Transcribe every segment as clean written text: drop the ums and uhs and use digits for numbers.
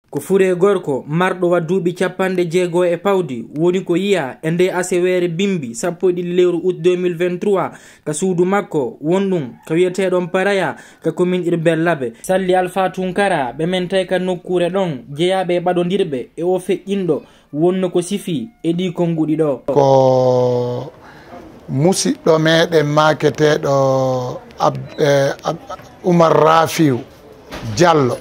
ko fure gorko marɗo wadduɓi capanɗe jeego e pawdi woni ko yiya e nde asewere bimbi 1 lewru août 2023 ka suudu makko wonɗum ko wiyeteɗon paraya ka commune urbaine Labé. Salli Alpha Tunkara ɓe men tawi ka nokkure ɗon jeeyaɓe e ɓaɗodirɓe e o feƴƴinɗo wonno ko sifi e ɗi konguɗi ɗo ko musidɗo meɗen maketeɗo Oumar Rafiu Diallo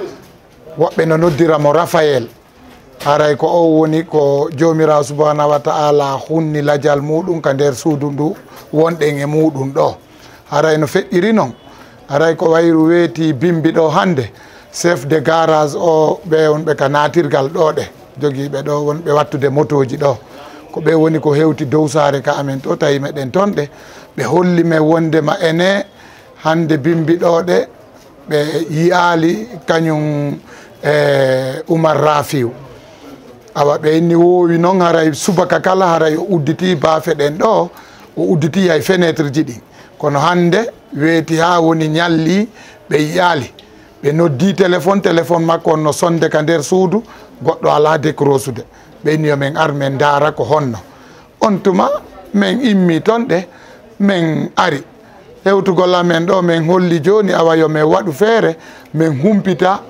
woɓɓe no noddiramo Raphaël haray ko o woni ko jomirawo subhanahu wa ta'ala hunni ladial muɗum ka nder suudu ndu wonɗen e muɗum ɗo haray no feƴƴiri noon haray ko wayru weeti bimbi ɗo hande chef de garage o ɓe wonɓe ka natirgal ɗo ɗe jogiiɓe ɗo wonɓe wattude motoji ɗo ko ɓe woni ko hewti dow saare ka amen to tawi meɗen toon ɗe ɓe holli men wondema ene hande bimbi ɗo ɗe ɓe yiyali kañum Oumar Rafiu awa ɓe inni wowi noon haray subaka kala haray o udditi baafe ɗen ɗo o udditi hay fenêtre ji ɗin kono hande weeti ha woni ñalli ɓe yiyali ɓe noddi téléphone makko on no sonde ka nder suudu goɗɗo ala décrochude ɓe inni yo men ar men daara ko honno on tuma min immi toon ɗe min ari hewtugol amen ɗo min holli joni awa yo min waɗu feere min humpita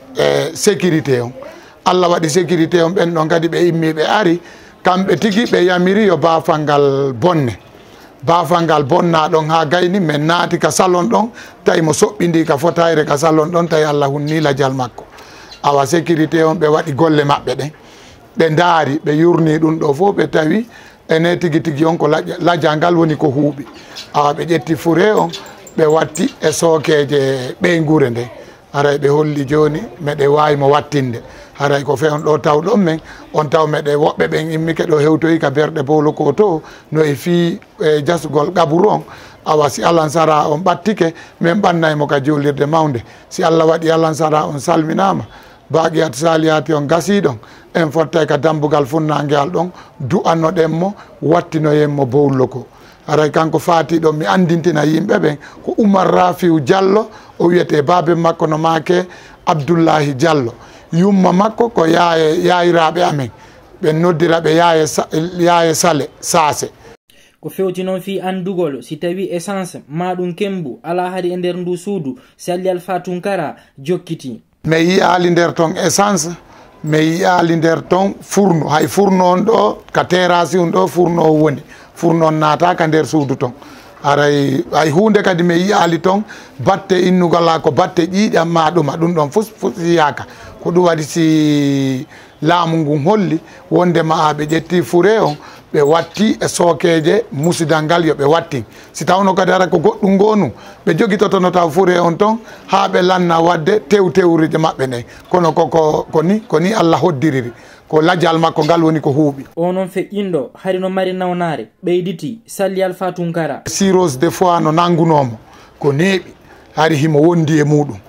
e sécurité on Allah waɗi sécurité on ɓen ɗon kadi ɓe immi ɓe ari kamɓe tigi ɓe yamiri yo baafal ngal bonne baafal ngal bonna ɗon ha gayni min naati ka salon ɗon tawi mo soɓɓindi ka fotayre ka salon ɗon tawi Allah hunni ladial makko awa sécurité on ɓe waɗi golle maɓɓe ɗen ɓe daari ɓe yurni ɗum ɗo fof ɓe tawi ene tigi tigi on ko ladial ngal woni ko huuɓi awa ɓe ƴetti fure on ɓe watti e sookeje ɓeygure nde haray ɓe holli joni meɗe wawimo wattinde haray ko fewn ɗo taw ɗon men on taw meɗe woɓɓe ɓen immike ɗo hewtoyi ka berɗe bowlo ko to no e fi e jasugol ƙaburu on awa si alansara on ɓattike min ɓannaymo ka julirde mawde si Allah waɗi alansara on salminama baaqiyat saliyati on gasiɗon en fottay ka dambugal funnanguel ɗon du'annoɗenmo wattinoyenmo bowlo ko haray kanko faati ɗon mi andintina yimɓe ɓen ko Oumar Rafiu Diallo o wiyete baabe makko no maake Abdoullahi Diallo yumma makko ko yayiraɓe amen ɓe noddira ɓe yaye sale saase ko fewti noon fi andugol si tawi essence maɗum kembu ala hari e nder ndu suudu Salli Alpha Tunkara jokkiti mi yiyali nder ton essence mi yiyali nder ton fourno hay fourno on ɗo ka terrasse on ɗo fourno o woni fourno on naata ka nder suudu ton aray hay hunde kadi mi yiyali ton batte innugala ko batte ƴiiƴam maɗuma ɗum ɗon fof yiyaka ko ɗum waɗi si laamu ngun holli wondema ɓe ƴetti fure on ɓe watti e sookeje musidal ngal yo ɓe wattin si tawno kadi ara ko goɗɗum gonu ɓe jogitotono taw fure on ton ha ɓe lanna wadde tewrije maɓɓe nden kono ko ni Allah hoddiriri ko ladial makko ngal woni ko huuɓi o noon feƴƴinɗo hari no mari nawnare ɓeyditi Salli Alpha Tunkara cirrhose de foie no nanngunomo ko neeɓi hari himo wondi e muɗum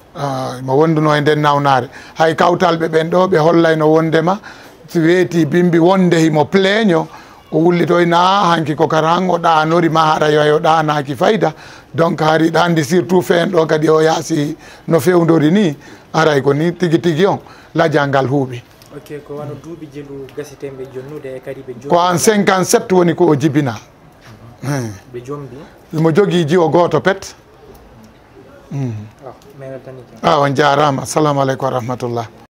mo wonduno e nden nawnare hay kawtalɓe ɓen ɗo ɓe hollayno wondema si weeti bimbi wonde himo pleeño o wullitoyna hanki ko kara han o ɗanori ma haɗa yo ɗanaki fayda donc hari ɗandi surtout fen ɗo kadi o yaasi no fewdori ni aray ko ni tigi tigi on ladial ngal huuɓi ko wano duuɓi jelu gasetemɓe jonnude e kadi ɓe ko en 57 woni ko o jibina ɓe jombi mo jogui jiwo goto pet mi weltanike on jarama assalamu aleykum wa rahmatullah